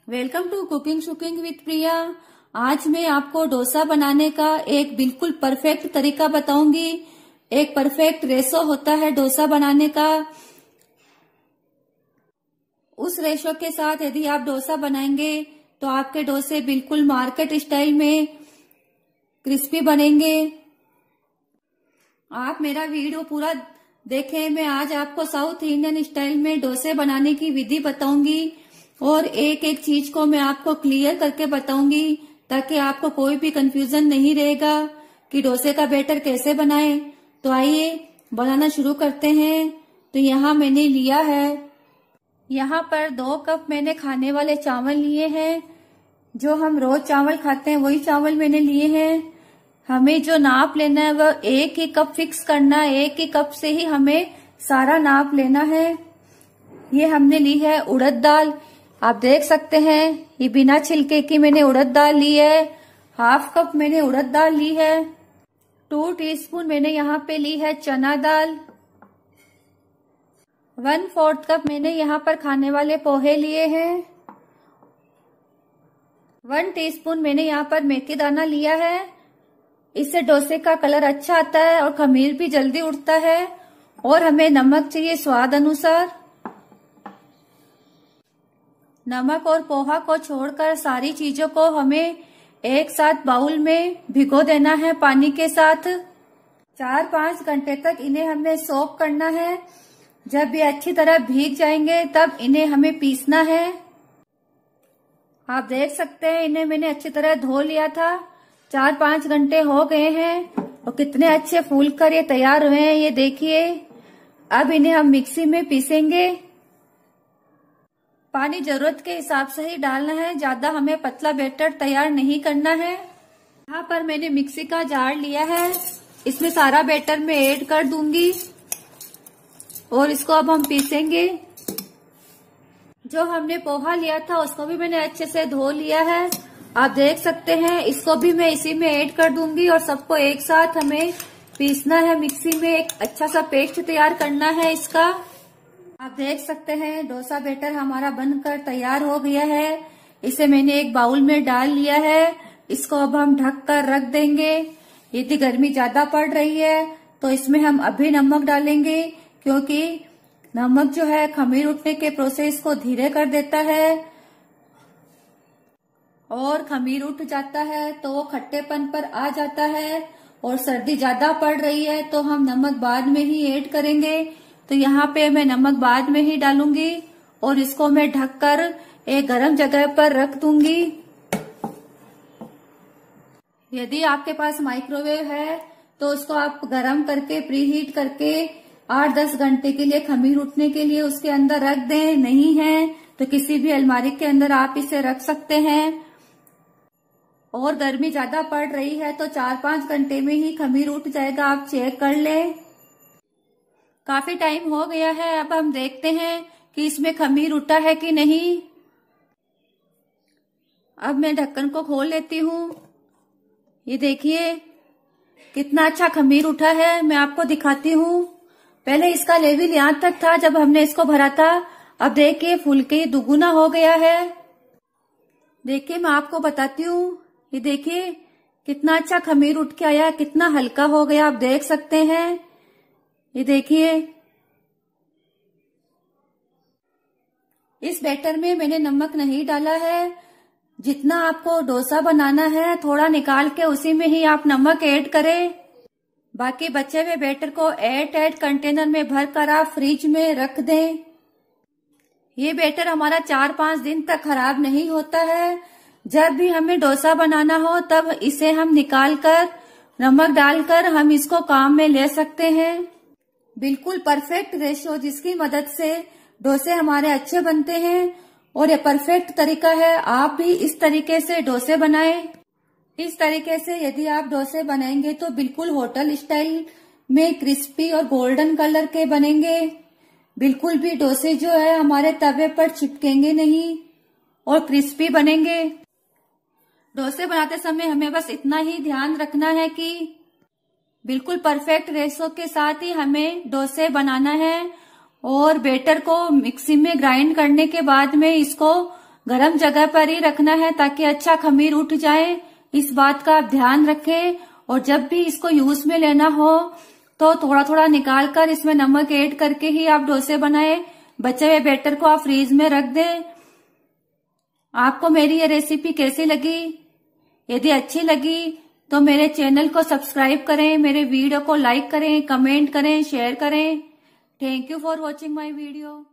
Welcome to cooking shooking with Priya. आज मैं आपको डोसा बनाने का एक बिल्कुल परफेक्ट तरीका बताऊंगी। एक परफेक्ट रेशो होता है डोसा बनाने का। उस रेशो के साथ यदि आप डोसा बनाएंगे तो आपके डोसे बिल्कुल मार्केट स्टाइल में क्रिस्पी बनेंगे। आप मेरा वीडियो पूरा देखें। मैं आज आपको साउथ इंडियन स्टाइल में डोसे बनाने की विधि बताऊंगी और एक एक चीज को मैं आपको क्लियर करके बताऊंगी ताकि आपको कोई भी कंफ्यूजन नहीं रहेगा कि डोसे का बैटर कैसे बनाएं। तो आइए बनाना शुरू करते हैं। तो यहाँ मैंने लिया है, यहाँ पर 2 कप मैंने खाने वाले चावल लिए हैं। जो हम रोज चावल खाते हैं वही चावल मैंने लिए हैं। हमें जो नाप लेना है वह 1 ही कप फिक्स करना है। 1 ही कप से ही हमें सारा नाप लेना है। ये हमने ली है उड़द दाल। आप देख सकते हैं ये बिना छिलके की मैंने उड़द दाल ली है। 1/2 कप मैंने उड़द दाल ली है। 2 टीस्पून मैंने यहाँ पे ली है चना दाल। 1/4 कप मैंने यहाँ पर खाने वाले पोहे लिए हैं। 1 टीस्पून मैंने यहाँ पर मेथी दाना लिया है। इससे डोसे का कलर अच्छा आता है और खमीर भी जल्दी उठता है। और हमें नमक चाहिए स्वाद अनुसार। नमक और पोहा को छोड़कर सारी चीजों को हमें एक साथ बाउल में भिगो देना है पानी के साथ। 4-5 घंटे तक इन्हें हमें सोक करना है। जब ये अच्छी तरह भीग जाएंगे तब इन्हें हमें पीसना है। आप देख सकते हैं इन्हें मैंने अच्छी तरह धो लिया था। 4-5 घंटे हो गए हैं और कितने अच्छे फूल कर ये तैयार हुए हैं, ये देखिए। अब इन्हें हम मिक्सी में पीसेंगे। पानी जरूरत के हिसाब से ही डालना है, ज्यादा हमें पतला बैटर तैयार नहीं करना है। यहाँ पर मैंने मिक्सी का जार लिया है, इसमें सारा बैटर मैं ऐड कर दूंगी और इसको अब हम पीसेंगे। जो हमने पोहा लिया था उसको भी मैंने अच्छे से धो लिया है। आप देख सकते हैं इसको भी मैं इसी में ऐड कर दूंगी और सबको एक साथ हमें पीसना है। मिक्सी में एक अच्छा सा पेस्ट तैयार करना है इसका। आप देख सकते हैं डोसा बैटर हमारा बनकर तैयार हो गया है। इसे मैंने एक बाउल में डाल लिया है। इसको अब हम ढक कर रख देंगे। यदि गर्मी ज्यादा पड़ रही है तो इसमें हम अभी नमक डालेंगे, क्योंकि नमक जो है खमीर उठने के प्रोसेस को धीरे कर देता है और खमीर उठ जाता है तो वो खट्टेपन पर आ जाता है। और सर्दी ज्यादा पड़ रही है तो हम नमक बाद में ही ऐड करेंगे। तो यहाँ पे मैं नमक बाद में ही डालूंगी और इसको मैं ढककर एक गर्म जगह पर रख दूंगी। यदि आपके पास माइक्रोवेव है तो उसको आप गर्म करके प्रीहीट करके 8-10 घंटे के लिए खमीर उठने के लिए उसके अंदर रख दें। नहीं है तो किसी भी अलमारी के अंदर आप इसे रख सकते हैं। और गर्मी ज्यादा पड़ रही है तो 4-5 घंटे में ही खमीर उठ जाएगा, आप चेक कर लें। काफी टाइम हो गया है, अब हम देखते हैं कि इसमें खमीर उठा है कि नहीं। अब मैं ढक्कन को खोल लेती हूँ। ये देखिए कितना अच्छा खमीर उठा है। मैं आपको दिखाती हूँ। पहले इसका लेवल यहाँ तक था जब हमने इसको भरा था। अब देखिए फूल के दुगुना हो गया है। देखिए मैं आपको बताती हूँ। ये देखिए कितना अच्छा खमीर उठ के आया, कितना हल्का हो गया, आप देख सकते हैं। ये देखिए इस बैटर में मैंने नमक नहीं डाला है। जितना आपको डोसा बनाना है थोड़ा निकाल के उसी में ही आप नमक ऐड करें। बाकी बचे हुए बैटर को एयर टाइट कंटेनर में भरकर आप फ्रिज में रख दें। ये बैटर हमारा 4-5 दिन तक खराब नहीं होता है। जब भी हमें डोसा बनाना हो तब इसे हम निकाल कर नमक डालकर हम इसको काम में ले सकते हैं। बिल्कुल परफेक्ट रेशो जिसकी मदद से डोसे हमारे अच्छे बनते हैं और ये परफेक्ट तरीका है। आप भी इस तरीके से डोसे बनाएं। इस तरीके से यदि आप डोसे बनाएंगे तो बिल्कुल होटल स्टाइल में क्रिस्पी और गोल्डन कलर के बनेंगे। बिल्कुल भी डोसे जो है हमारे तवे पर चिपकेंगे नहीं और क्रिस्पी बनेंगे। डोसे बनाते समय हमें बस इतना ही ध्यान रखना है कि बिल्कुल परफेक्ट रेशो के साथ ही हमें डोसे बनाना है। और बैटर को मिक्सी में ग्राइंड करने के बाद में इसको गर्म जगह पर ही रखना है ताकि अच्छा खमीर उठ जाए। इस बात का आप ध्यान रखें। और जब भी इसको यूज में लेना हो तो थोड़ा थोड़ा निकाल कर इसमें नमक ऐड करके ही आप डोसे बनाएं। बचे हुए बैटर को आप फ्रीज में रख दें। आपको मेरी ये रेसिपी कैसी लगी? यदि अच्छी लगी तो मेरे चैनल को सब्सक्राइब करें, मेरे वीडियो को लाइक करें, कमेंट करें, शेयर करें। Thank you for watching my video.